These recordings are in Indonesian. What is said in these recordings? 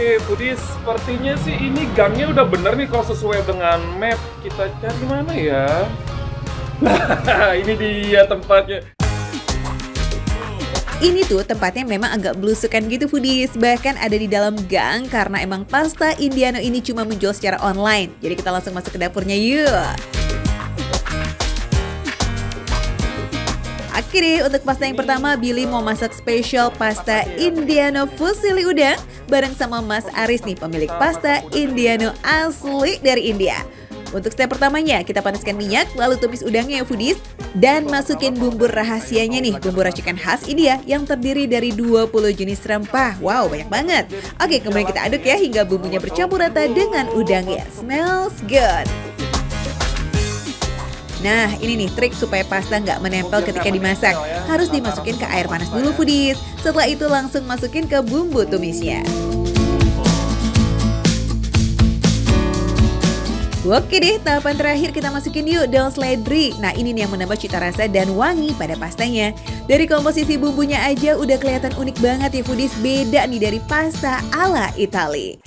Oke, Foodies, sepertinya sih ini gangnya udah bener nih kalau sesuai dengan map. Kita cari mana ya? Nah, ini dia tempatnya. Ini tuh tempatnya memang agak belusukan gitu Foodies, bahkan ada di dalam gang karena emang pasta Indiano ini cuma menjual secara online. Jadi kita langsung masuk ke dapurnya yuk. Oke deh, untuk pasta yang pertama Billy mau masak spesial pasta Indiano fusilli udang bareng sama Mas Aris nih, pemilik pasta Indiano asli dari India. Untuk step pertamanya, kita panaskan minyak, lalu tumis udangnya ya Foodies. Dan masukin bumbu rahasianya nih, bumbu racikan khas India yang terdiri dari 20 jenis rempah. Wow, banyak banget. Oke, kemudian kita aduk ya hingga bumbunya bercampur rata dengan udangnya. Smells good. Nah, ini nih trik supaya pasta nggak menempel ketika dimasak. Harus dimasukin ke air panas dulu Foodies. Setelah itu langsung masukin ke bumbu tumisnya. Oke deh, tahapan terakhir kita masukin yuk daun seledri. Nah ini nih yang menambah cita rasa dan wangi pada pastanya. Dari komposisi bumbunya aja udah kelihatan unik banget ya Foodies, beda nih dari pasta ala Itali.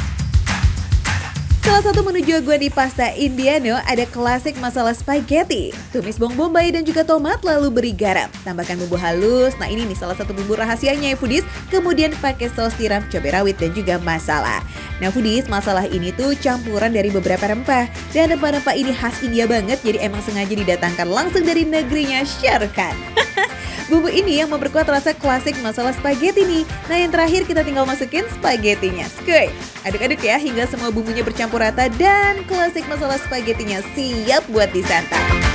Salah satu menu jagoan di pasta Indiano ada klasik masala spaghetti. Tumis bawang bombay dan juga tomat lalu beri garam. Tambahkan bumbu halus, nah ini nih salah satu bumbu rahasianya ya Foodies. Kemudian pakai saus tiram, cabai rawit dan juga masala. Nah Foodies, masalah ini tuh campuran dari beberapa rempah. Dan rempah-rempah ini khas India banget, jadi emang sengaja didatangkan langsung dari negerinya Shah Rukh Khan. Bumbu ini yang memperkuat rasa klasik masala spaghetti nih. Nah yang terakhir kita tinggal masukin spagettinya. Skuy, aduk-aduk ya hingga semua bumbunya bercampur rata dan klasik masala spagettinya siap buat disantap.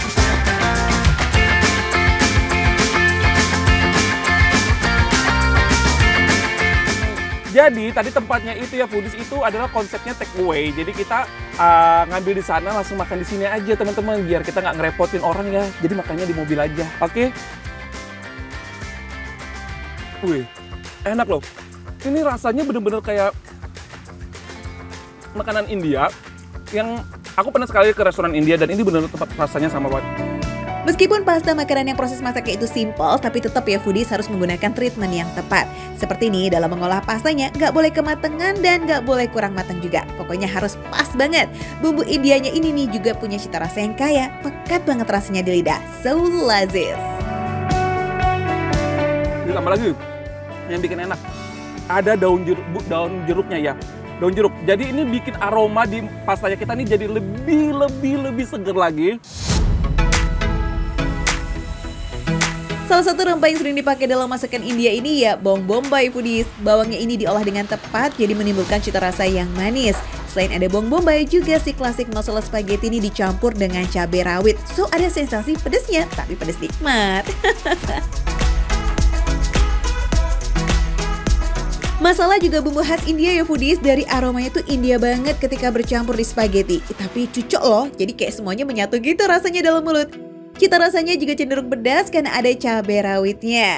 Jadi tadi tempatnya itu ya Foodies, itu adalah konsepnya take away. Jadi kita ngambil di sana langsung makan di sini aja teman-teman, biar kita nggak ngerepotin orang ya. Jadi makannya di mobil aja, oke? Wih, enak loh. Ini rasanya bener-bener kayak makanan India yang aku pernah sekali ke restoran India dan ini bener-bener tempat rasanya sama banget. Meskipun pasta makanan yang proses masaknya itu simple, tapi tetap ya Foodies harus menggunakan treatment yang tepat. Seperti ini dalam mengolah pastanya, nggak boleh kematangan dan nggak boleh kurang matang juga. Pokoknya harus pas banget. Bumbu Indianya ini nih juga punya cita rasa yang kaya, pekat banget rasanya di lidah. So lazis. Ditambah lagi yang bikin enak, ada daun jeruknya ya. Daun jeruk. Jadi ini bikin aroma di pastanya kita nih jadi lebih seger lagi. Salah satu rempah yang sering dipakai dalam masakan India ini ya bawang bombay Foodies. Bawangnya ini diolah dengan tepat jadi menimbulkan cita rasa yang manis. Selain ada bawang bombay juga si klasik masala spaghetti ini dicampur dengan cabai rawit. So ada sensasi pedesnya, tapi pedes nikmat. Masala juga bumbu khas India ya Foodies, dari aromanya tuh India banget ketika bercampur di spaghetti. Tapi cocok loh, jadi kayak semuanya menyatu gitu rasanya dalam mulut. Cita rasanya juga cenderung pedas karena ada cabai rawitnya.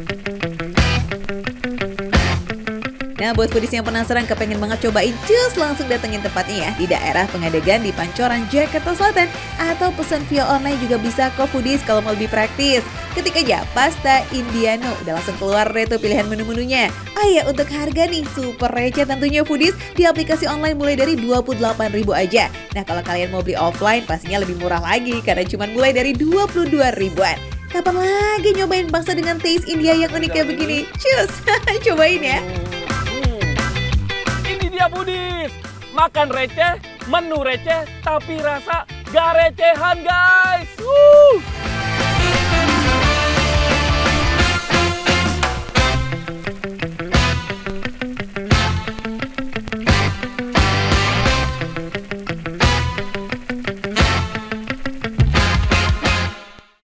Nah buat Foodies yang penasaran kepengen banget cobain, cus langsung datengin tempatnya ya di daerah Pengadegan di Pancoran, Jakarta Selatan. Atau pesan via online juga bisa kok Foodies kalau mau lebih praktis. Ketik aja pasta Indiano, udah langsung keluar deh tuh pilihan menu-menunya. Oh ya untuk harga nih super receh tentunya Foodies, di aplikasi online mulai dari 28.000 aja. Nah kalau kalian mau beli offline pastinya lebih murah lagi karena cuma mulai dari 22 ribuan. Kapan lagi nyobain pasta dengan taste India yang unik kayak begini? Cus, cobain ya. Ini dia Foodies, makan receh, menu receh, tapi rasa gak recehan guys.